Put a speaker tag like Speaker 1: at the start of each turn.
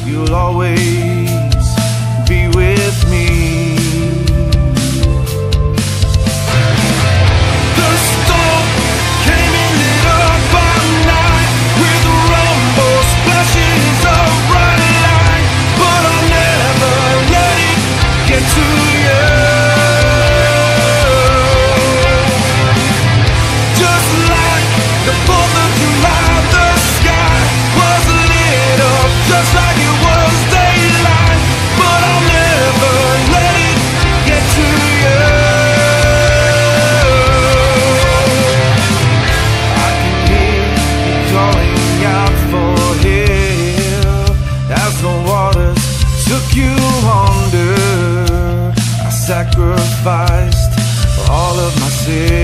Speaker 1: you'll always be with me. The storm came and lit up our night with rumble splashes of bright light, but I'll never let it get to you. Just like the 4th of July, the sky was lit up just like it was daylight, but I'll never let it get to you. I can hear you calling out for help as the waters took you under. I sacrificed all of my sins.